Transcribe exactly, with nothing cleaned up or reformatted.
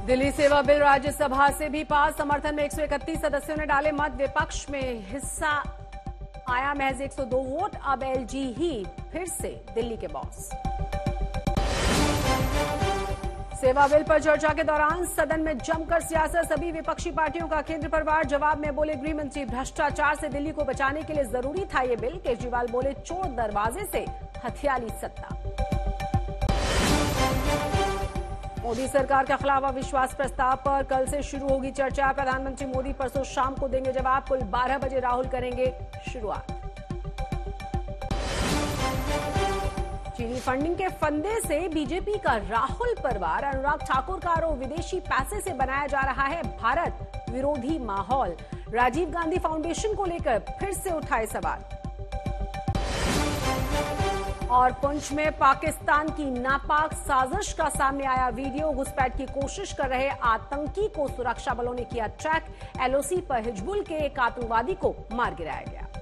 दिल्ली सेवा बिल राज्यसभा से भी पास। समर्थन में एक सौ इकतीस सदस्यों ने डाले मत। विपक्ष में हिस्सा आया महज एक सौ दो वोट। अब एलजी ही फिर से दिल्ली के बॉस। सेवा बिल पर चर्चा के दौरान सदन में जमकर सियासत। सभी विपक्षी पार्टियों का केंद्र पर वार। जवाब में बोले गृह मंत्री, भ्रष्टाचार से दिल्ली को बचाने के लिए जरूरी था ये बिल। केजरीवाल बोले, चोर दरवाजे से हथियाली सत्ता। मोदी सरकार के खिलाफ अविश्वास प्रस्ताव पर कल से शुरू होगी चर्चा। प्रधानमंत्री मोदी परसों शाम को देंगे जवाब। कुल बारह बजे राहुल करेंगे शुरुआत। चीनी फंडिंग के फंदे से बीजेपी का राहुल पर वार। अनुराग ठाकुर का आरोप, विदेशी पैसे से बनाया जा रहा है भारत विरोधी माहौल। राजीव गांधी फाउंडेशन को लेकर फिर से उठाए सवाल। और पुंछ में पाकिस्तान की नापाक साजिश का सामने आया वीडियो। घुसपैठ की कोशिश कर रहे आतंकी को सुरक्षा बलों ने किया ट्रैक। एलओसी पर हिजबुल के एक आतंकवादी को मार गिराया गया।